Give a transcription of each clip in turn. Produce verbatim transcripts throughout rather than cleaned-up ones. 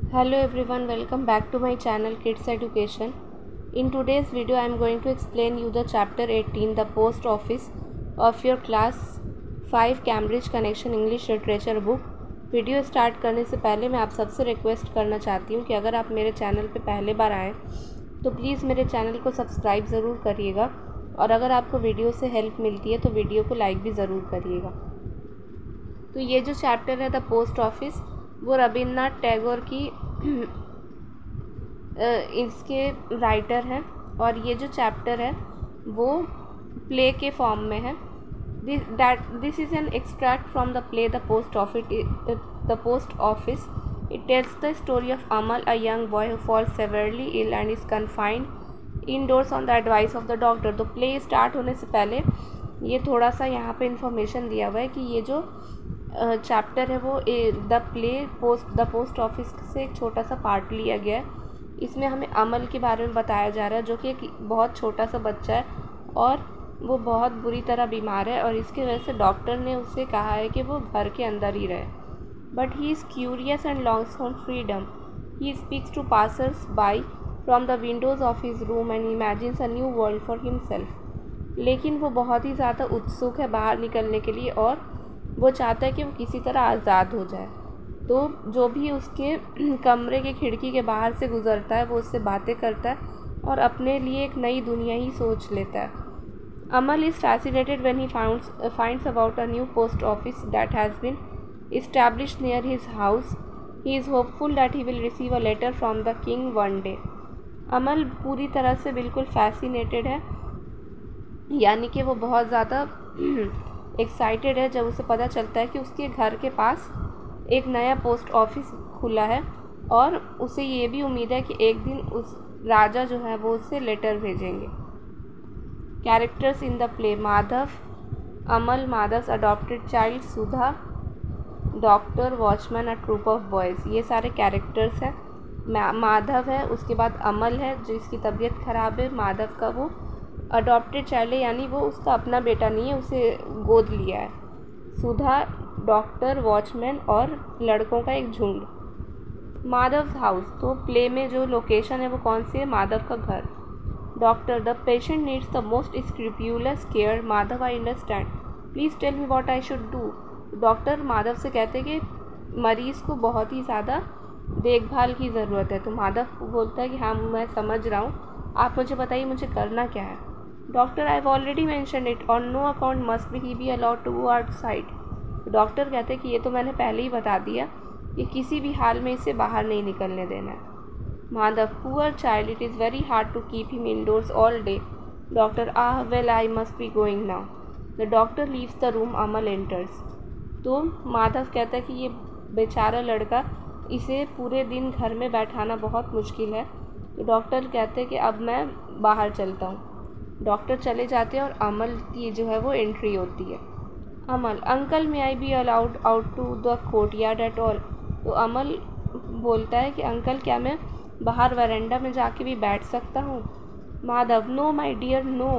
Hello everyone, welcome back to my channel Kids Education. In today's video I am going to explain you the chapter eighteen, the post office of your class five Cambridge Connection English Literature book. Video start करने से पहले मैं आप सबसे request करना चाहती हूँ कि अगर आप मेरे चैनल पे पहले बार आएँ तो प्लीज़ मेरे चैनल को सब्सक्राइब ज़रूर करिएगा और अगर आपको वीडियो से हेल्प मिलती है तो वीडियो को लाइक भी ज़रूर करिएगा। तो ये जो चैप्टर है द पोस्ट ऑफिस, वो रविन्द्रनाथ टैगोर की इसके राइटर हैं और ये जो चैप्टर है वो प्ले के फॉर्म में है। This that this is an extract from the play the post office the post office it tells the story of Amal, a young boy who falls severely ill and is confined indoors on the advice of the doctor. तो play start होने से पहले ये थोड़ा सा यहाँ पे information दिया हुआ है कि ये जो चैप्टर है वो the play post the post office से एक छोटा सा पार्ट लिया गया है। इसमें हमें अमल के बारे में बताया जा रहा है जो कि एक बहुत छोटा सा बच्चा है और वो बहुत बुरी तरह बीमार है और इसकी वजह से डॉक्टर ने उससे कहा है कि वो घर के अंदर ही रहे। But he is curious and longs for freedom. He speaks to passers by from the windows of his room and imagines a new world for himself. लेकिन वो बहुत ही ज़्यादा उत्सुक है बाहर निकलने के लिए और वो चाहता है कि वो किसी तरह आज़ाद हो जाए। तो जो भी उसके कमरे के खिड़की के बाहर से गुज़रता है वो उससे बातें करता है और अपने लिए एक नई दुनिया ही सोच लेता है। Amal is fascinated when he founds finds about a new post office that has been established near his house. He is hopeful that he will receive a letter from the king one day. Amal पूरी तरह से बिल्कुल fascinated है, यानी कि वो बहुत ज़्यादा एक्साइटेड है जब उसे पता चलता है कि उसके घर के पास एक नया पोस्ट ऑफिस खुला है और उसे ये भी उम्मीद है कि एक दिन उस राजा जो है वो उससे लेटर भेजेंगे। Characters in the play: Madhav, Amal, Madhav adopted child, Sudha, doctor, watchman, a troop of boys, ये सारे कैरेक्टर्स हैं। माधव है, उसके बाद अमल है जिसकी तबीयत ख़राब है। माधव का वो अडॉप्टेड चाइल्ड है, यानी वो उसका अपना बेटा नहीं है, उसे गोद लिया है। सुधा, डॉक्टर, वॉचमैन और लड़कों का एक झुंड। माधव हाउस, तो प्ले में जो लोकेशन है वो कौन सी है? माधव का घर। Doctor: the patient needs the most scrupulous care. Madhav: I understand, please tell me what I should do. Doctor Madhav से कहते हैं कि मरीज़ को बहुत ही ज़्यादा देखभाल की ज़रूरत है। तो माधव बोलता है कि हाँ मैं समझ रहा हूँ, आप मुझे बताइए मुझे करना क्या है। Doctor: I have already mention it, on no account must he be allowed to go outside. Doctor कहते हैं कि ये तो मैंने पहले ही बता दिया कि किसी भी हाल में इसे बाहर नहीं निकलने देना है। Madhav: poor child, it is very hard to keep him indoors all day. Doctor: ah well I must be going now. The doctor leaves the room, Amal enters. तो माधव कहता है कि ये बेचारा लड़का, इसे पूरे दिन घर में बैठाना बहुत मुश्किल है। तो डॉक्टर कहते हैं कि अब मैं बाहर चलता हूँ। डॉक्टर चले जाते हैं और अमल की जो है वो एंट्री होती है। Amal: uncle may I be allowed out to the courtyard at all. तो अमल बोलता है कि अंकल क्या मैं बाहर वरांडा में जाके भी बैठ सकता हूँ? Madhav: no my dear no.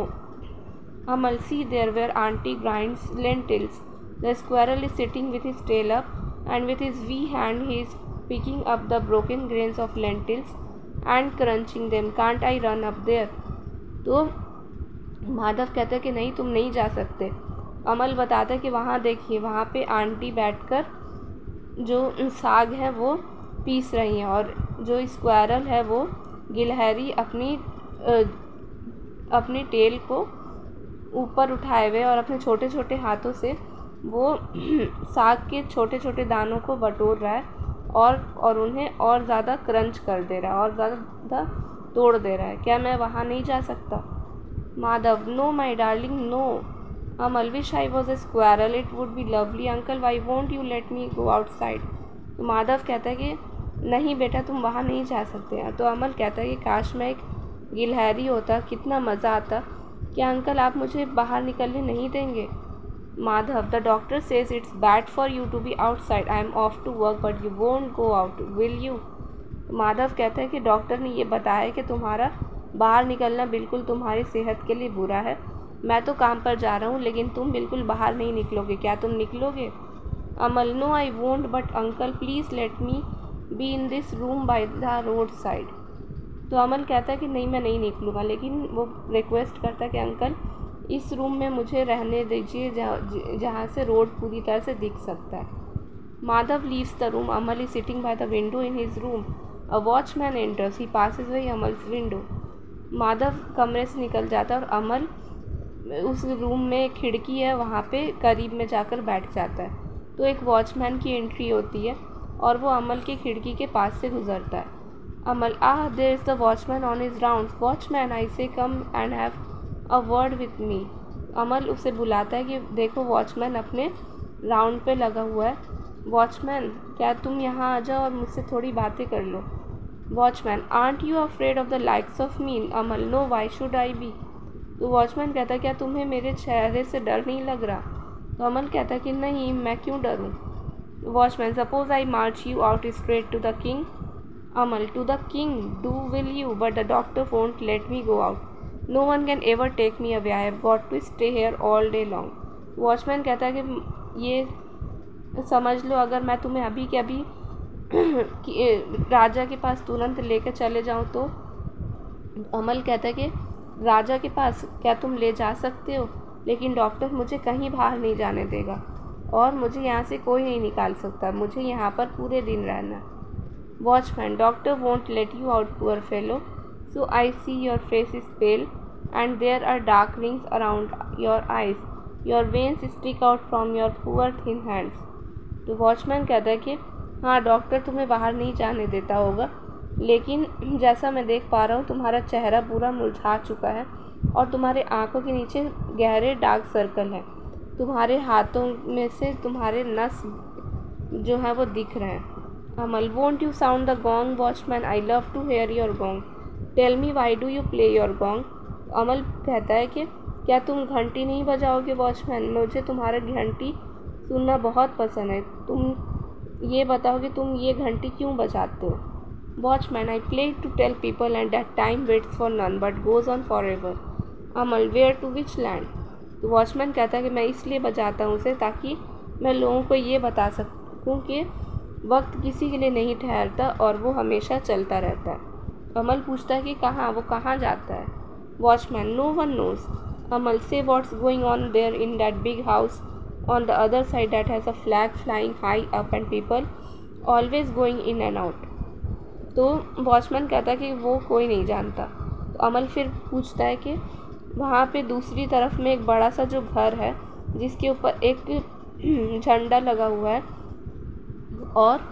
Amal: see there where auntie grinds lentils. The squirrel is sitting with his tail up, and with his wee hand he is picking up the broken grains of lentils and crunching them. Can't I run up there? तो माधव कहता है कि नहीं तुम नहीं जा सकते। अमल बताता है कि वहाँ देखिए, वहाँ पे आंटी बैठकर जो साग है वो पीस रही हैं और जो स्क्वायरल है वो गिलहरी अपनी अपनी टेल को ऊपर उठाए हुए और अपने छोटे छोटे हाथों से वो साग के छोटे छोटे दानों को बटोर रहा है और और उन्हें और ज़्यादा क्रंच कर दे रहा है और ज़्यादा तोड़ दे रहा है। क्या मैं वहाँ नहीं जा सकता? Madhav: no my darling no. Amal: wish I was a squirrel, it would be lovely. Uncle why won't you let me go outside. तो माधव कहता है कि नहीं बेटा तुम वहाँ नहीं जा सकते। तो अमल कहता है कि काश मैं एक गिलहरी होता, कितना मज़ा आता। क्या अंकल आप मुझे बाहर निकलने नहीं देंगे? Madhav: the doctor says it's bad for you to be outside. I am off to work but you won't go out, will you? Madhav कहता है कि डॉक्टर ने ये बताया कि तुम्हारा बाहर निकलना बिल्कुल तुम्हारी सेहत के लिए बुरा है। मैं तो काम पर जा रहा हूँ लेकिन तुम बिल्कुल बाहर नहीं निकलोगे, क्या तुम निकलोगे? Amal: no I won't, but uncle please let me be in this room by the road side. तो अमल कहता है कि नहीं मैं नहीं निकलूँगा, लेकिन वो रिक्वेस्ट करता है कि अंकल इस रूम में मुझे रहने दीजिए जहाँ जहाँ से रोड पूरी तरह से दिख सकता है। Madhav leaves the room, Amal is sitting by the window in his room, a watchman enters, he passes by Amal's window. Madhav कमरे से निकल जाता है और अमल उस रूम में एक खिड़की है वहाँ पे करीब में जाकर बैठ जाता है। तो एक वॉचमैन की एंट्री होती है और वो अमल की खिड़की के पास से गुजरता है। Amal, ah there is the watchman on his rounds, watchman I say come and have a word with me. Amal उसे बुलाता है कि देखो वॉचमैन अपने राउंड पे लगा हुआ है। वॉचमैन, क्या तुम यहाँ आ जाओ और मुझसे थोड़ी बातें कर लो। Watchman, art you afraid of the likes of me. Amal, no why should I be. तो वॉचमैन कहता है क्या तुम्हें मेरे चेहरे से डर नहीं लग रहा। तो अमल कहता है कि नहीं, मैं क्यों डरूँ। Watchman, suppose I march you out straight to the king. Amal, to the king do will you, but the doctor won't let me go out, no one can ever take me away, I have got to stay here all day long. Watchman कहता है कि ये समझ लो अगर मैं तुम्हें अभी के अभी राजा के पास तुरंत लेकर चले जाऊं तो। अमल कहता है कि राजा के पास क्या तुम ले जा सकते हो, लेकिन डॉक्टर मुझे कहीं बाहर नहीं जाने देगा और मुझे यहाँ से कोई नहीं निकाल सकता, मुझे यहाँ पर पूरे दिन रहना। Watchman, doctor won't let you out poor fellow, so I see your face is pale and there are dark rings around your eyes, your veins stick out from your poor thin hands. तो watchman कहता है कि हाँ doctor तुम्हें बाहर नहीं जाने देता होगा, लेकिन जैसा मैं देख पा रहा हूँ तुम्हारा चेहरा पूरा मुरझा चुका है और तुम्हारे आंखों के नीचे गहरे डार्क सर्कल हैं, तुम्हारे हाथों में से तुम्हारे नस जो है वो दिख रहे हैं। Amal, won't you sound the gong. Watchman, I love to hear your gong, tell me why do you play your gong. Amal कहता है कि क्या तुम घंटी नहीं बजाओगे। वॉचमैन, मुझे तुम्हारा घंटी सुनना बहुत पसंद है, तुम ये बताओ कि तुम ये घंटी क्यों बजाते हो। Watchman, I play to tell people and that time waits for none but goes on for ever. Amal, where to which land. तो वॉचमैन कहता है कि मैं इसलिए बजाता हूँ उसे ताकि मैं लोगों को ये बता सकूँ कि वक्त किसी के लिए नहीं ठहरता और वो हमेशा चलता रहता है। अमल पूछता है कि कहाँ, वो कहाँ जाता है। Watchman, no one knows. Amal, say what's going on there in that big house on the other side that has a flag flying high up and people always going in and out। तो watchman कहता है कि वो कोई नहीं जानता। तो अमल फिर पूछता है कि वहाँ पे दूसरी तरफ में एक बड़ा सा जो घर है जिसके ऊपर एक झंडा लगा हुआ है और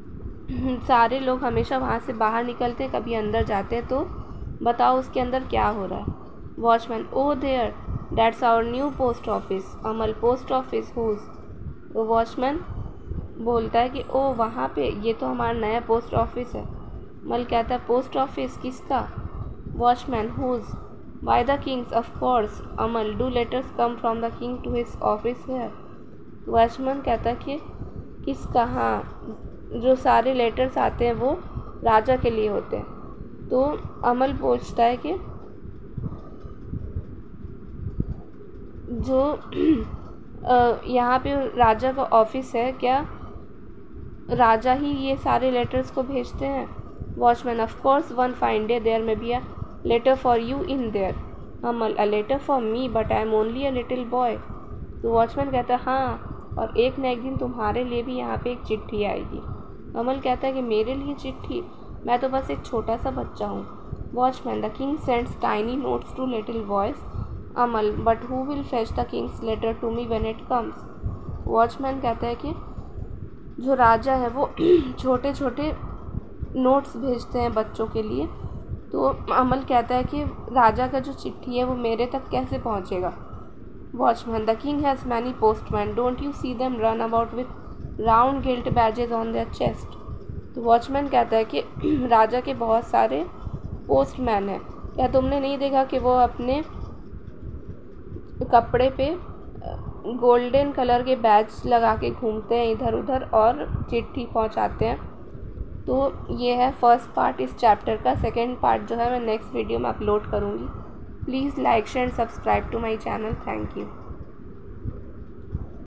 सारे लोग हमेशा वहाँ से बाहर निकलते हैं, कभी अंदर जाते हैं, तो बताओ उसके अंदर क्या हो रहा है। Watchman, oh there that's our new post office. Amal, post office whose. तो वॉचमैन बोलता है कि ओ वहाँ पे ये तो हमारा नया पोस्ट ऑफिस है। अमल कहता है पोस्ट ऑफिस किसका। Watchman, whose, by the king's of course. Amal, do letters come from the king to his office है। वॉचमैन कहता है कि किसका, हाँ जो सारे लेटर्स आते हैं वो राजा के लिए होते हैं। तो अमल पूछता है कि जो यहाँ पे राजा का ऑफिस है, क्या राजा ही ये सारे लेटर्स को भेजते हैं। Watchman, of course one fine day there may be a letter for you in there. Amal, a letter for me but I am only a little boy. तो वॉचमैन कहता है हाँ, और एक न एक दिन तुम्हारे लिए भी यहाँ पे एक चिट्ठी आएगी। अमल कहता है कि मेरे लिए चिट्ठी, मैं तो बस एक छोटा सा बच्चा हूँ। Watchman, the king sends tiny notes to little boys. Amal, but who will fetch the king's letter to me when it comes. Watchman कहता है कि जो राजा है वो छोटे छोटे नोट्स भेजते हैं बच्चों के लिए। तो अमल कहता है कि राजा का जो चिट्ठी है वो मेरे तक कैसे पहुंचेगा। Watchman, the king has many postman, don't you see them run about with round gilt badges on their chest. तो वॉचमैन कहता है कि राजा के बहुत सारे पोस्टमैन हैं, क्या तुमने नहीं देखा कि वो अपने कपड़े पे गोल्डन कलर के बैज लगा के घूमते हैं इधर उधर और चिट्ठी पहुंचाते हैं। तो ये है फर्स्ट पार्ट इस चैप्टर का। सेकंड पार्ट जो है मैं नेक्स्ट वीडियो में अपलोड करूँगी। Please like share and subscribe to my channel. Thank you.